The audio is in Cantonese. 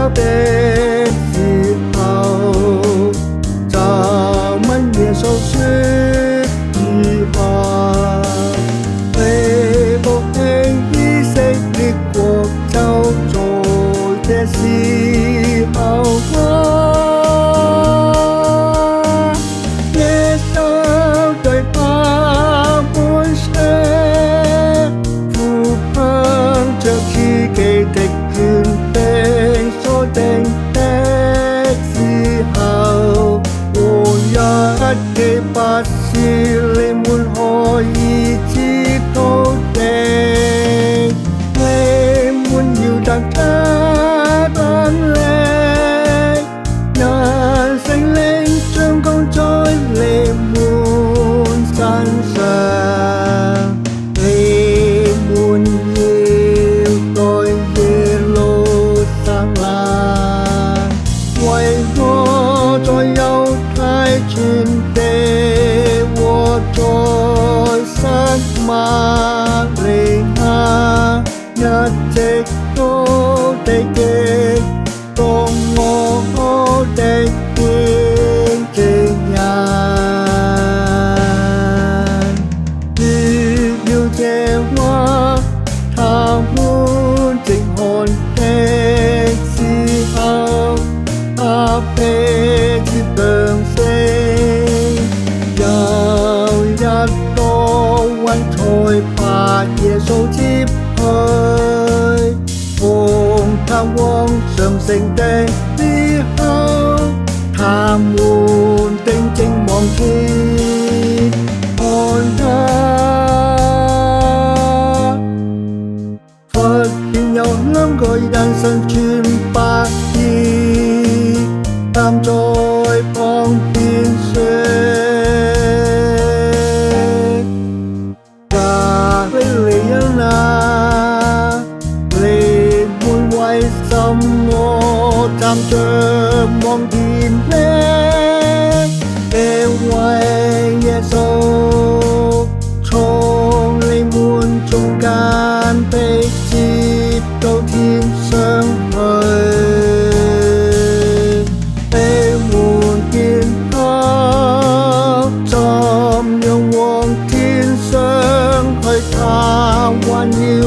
的时候，就问耶穌說如何你復興以色列國，就在這時候耶穌對他們說，父憑着自己的權柄所定的時候，和一記不是你們可以知道的，你們要得他能力，讓聖靈掌管在你們身上，你們要在耶路撒冷，為我在猶太全地和在撒瑪利亞一直都地極當我的見證人。若要這話他們靜看的時候，他彼此相識，有一個雲彩把耶穌接去，奉他往上升的時候，他們定睛望天，看他。忽然有兩個人身穿白衣，站在旁邊說：加利利人啊，你們為什麼站着望見呢？因為耶穌從你們中間被接到天上去，你們見他怎樣往天上去，他還要